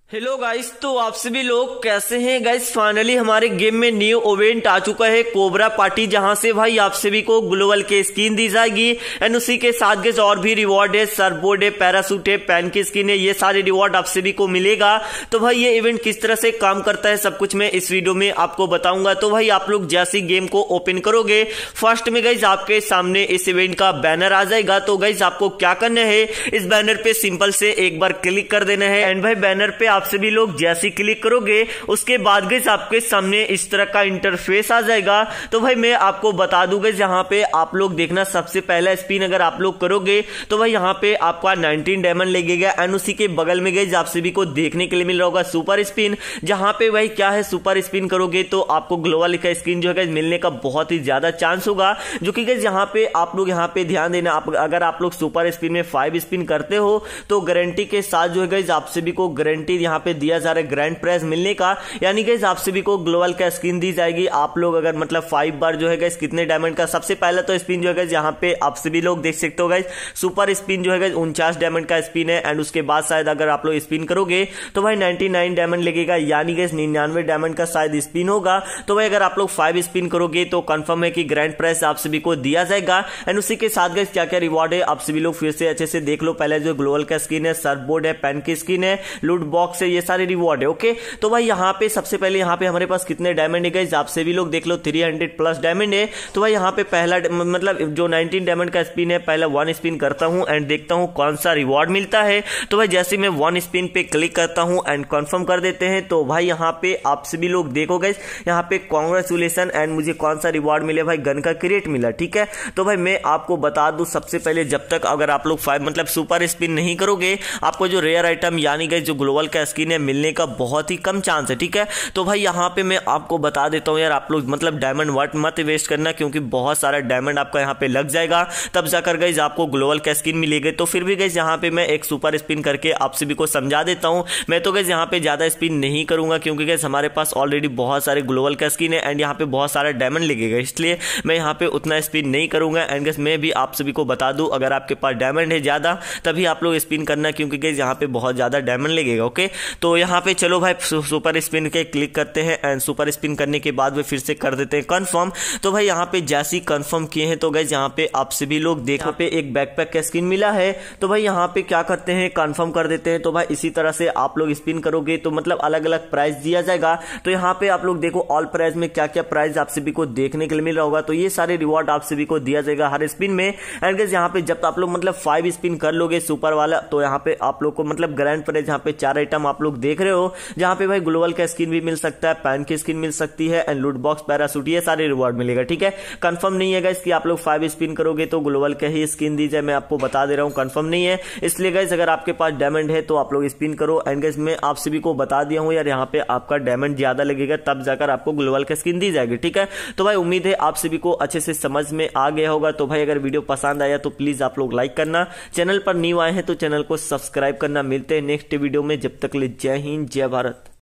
Hello guys, तो आप सभी लोग कैसे हैं गाइस। फाइनली हमारे गेम में न्यू इवेंट आ चुका है कोबरा पार्टी, जहां से भाई आप सभी को ग्लोबल के स्किन दी जाएगी एंड उसी के साथ गाइस और भी रिवॉर्ड है, सरबोर्ड है, पैरासूट है, पैन की स्किन है, ये सारे रिवॉर्ड आप सभी को मिलेगा। तो भाई ये इवेंट किस तरह से काम करता है सब कुछ मैं इस वीडियो में आपको बताऊंगा। तो भाई आप लोग जैसे गेम को ओपन करोगे फर्स्ट में गाइस आपके सामने इस इवेंट का बैनर आ जाएगा। तो गाइस आपको क्या करना है, इस बैनर पे सिंपल से एक बार क्लिक कर देना है एंड भाई बैनर पे आप सभी लोग जैसे क्लिक करोगे उसके बाद गाइस आपके सामने इस तरह का इंटरफेस आ जाएगा। तो भाई मैं आपको बता दूंगा, जहां पे आप लोग देखना सबसे पहला स्पिन अगर आप लोग करोगे तो भाई यहां पे आपका 19 डायमंड लगेगा एंड उसी के बगल में गाइस आप सभी को देखने के लिए मिल रहा होगा सुपर स्पिन, जहां पे भाई क्या है सुपर स्पिन करोगे तो आपको ग्लोबल का स्किन जो है गाइस मिलने का बहुत ही ज्यादा चांस होगा। जो कि गाइस यहां पे आप लोग यहां पे ध्यान देना, अगर आप लोग सुपर स्पिन में 5 स्पिन करते हो तो गारंटी के साथ जो है गाइस आप सभी को गारंटी यहां पे दिया जा रहा है ग्रैंड प्राइज मिलने का, यानी गाइस आप सभी को ग्लोबल का स्किन दी जाएगी। आप लोग अगर मतलब 5 बार जो है गाइस कितने डायमंड का, सबसे पहला तो स्पिन जो है गाइस यहाँ पे आप सभी लोग देख सकते हो गाइस सुपर स्पिन जो है गाइस 49 डायमंड का स्पिन है एंड उसके बाद शायद अगर आप लोग स्पिन करोगे तो भाई 99 डायमंड लगेगा, यानी गाइस 99 डायमंड का शायद स्पिन होगा। तो भाई अगर आप लोग 5 स्पिन करोगे तो कंफर्म है कि ग्रैंड प्राइज आप सभी को दिया जाएगा एंड उसी के साथ गाइस क्या क्या रिवॉर्ड है आप सभी लोग फिर से अच्छे से देख लो। पहले जो ग्लोबल का स्किन है, सर्फबोर्ड है, पैन की स्किन है, लूट बॉक्स है, ये सारे रिवॉर्ड है। ओके, तो भाई यहाँ पे सबसे पहले यहाँ पे हमारे पास कितने डायमंड है गाइस आप सभी लोग देख लो, 300 प्लस डायमंड है। तो भाई यहाँ पे पहला मतलब जो 19 डायमंड का स्पिन है, पहला 1 स्पिन करता हूँ एंड देखता हूँ कौन सा रिवॉर्ड मिलता है। तो भाई जैसे मैं 1 स्पिन पे क्लिक करता हूँ एंड कंफर्म कर देते हैं, तो भाई यहाँ पे आप सभी लोग देखो गाइस यहाँ पे कांग्रेचुलेशन एंड मुझे कौन सा रिवॉर्ड मिले, भाई गन का क्रेट मिला। ठीक है, तो भाई मैं आपको बता दूं सबसे पहले, जब तक अगर आप लोग 5 मतलब सुपर स्पिन नहीं करोगे आपको जो रेयर आइटम यानी गाइस जो ग्लोबल का स्किन है मिलने का बहुत ही कम चांस है। ठीक है, तो भाई यहाँ पे मैं आपको बता देता हूँ यार, आप लोग मतलब डायमंड वर्ट मत वेस्ट करना, क्योंकि बहुत सारा डायमंड आपका यहाँ पे लग जाएगा तब जाकर गाइस आपको ग्लोबल का स्किन मिलेगी। तो फिर भी गाइस यहाँ पे मैं एक सुपर स्पिन करके आप सभी को समझा देता हूँ। मैं तो गाइस यहाँ पे ज्यादा स्पिन नहीं करूंगा क्योंकि गाइस हमारे पास ऑलरेडी बहुत सारे ग्लोबल का स्किन है एंड यहाँ पे बहुत सारा डायमंड लगेगा, इसलिए मैं यहाँ पे उतना स्पिन नहीं करूंगा। एंड गाइस मैं भी आप सभी को बता दूं, अगर आपके पास डायमंड है ज्यादा तभी आप लोग स्पिन करना, क्योंकि गाइस यहाँ पे बहुत ज्यादा डायमंड लगेगा। ओके, तो यहाँ पे चलो भाई सुपर स्पिन के क्लिक करते हैं एंड सुपर स्पिन करने के बाद वे फिर से कर देते हैं कंफर्म। तो भाई यहाँ पे जैसे ही कंफर्म किए हैं तो गाइस यहाँ पे आप सभी लोग देखो पे एक बैकपैक का स्किन मिला है। तो भाई यहाँ पे क्या करते हैं, कंफर्म कर देते हैं। तो भाई इसी तरह से आप लोग स्पिन करोगे तो मतलब अलग अलग प्राइस दिया जाएगा। तो यहाँ पे आप लोग देखो ऑल प्राइस में क्या क्या प्राइस आप सभी को देखने के लिए मिल रहा होगा, तो ये सारे रिवॉर्ड आप सभी को दिया जाएगा हर स्पिन में। एंड गाइस यहाँ पे जब आप लोग मतलब 5 स्पिन कर लोगे सुपर वाला तो यहाँ पे आप लोग को मतलब ग्रैंड प्राइज यहाँ पे 4 आइटम आप लोग देख रहे हो, जहाँ पे भाई ग्लोबल का स्किन भी मिल सकता है, पैन की स्किन मिल सकती है एंड लूट बॉक्स, पैरासूट, ये सारे रिवॉर्ड मिलेगा। ठीक है, कंफर्म नहीं है गाइस कि आप लोग 5 स्पिन करोगे तो ग्लोबल का ही स्किन दी जाए, मैं आपको बता दे रहा हूँ कंफर्म नहीं है। इसलिए गाइस अगर आपके पास डायमंड है तो आप लोग स्पिन करो। एंड गाइस मैं आप सभी को बता दिया हूँ यार, यहाँ पे आपका डायमंड ज्यादा लगेगा तब जाकर आपको ग्लोबल का स्किन दी जाएगी। ठीक है, तो भाई उम्मीद है आप सभी को अच्छे से समझ में आ गया होगा। तो भाई अगर वीडियो पसंद आया तो प्लीज आप लोग लाइक करना, चैनल पर न्यू आए हैं तो चैनल को सब्सक्राइब करना। मिलते हैं नेक्स्ट वीडियो में, जब तक ले जय हिंद जय भारत।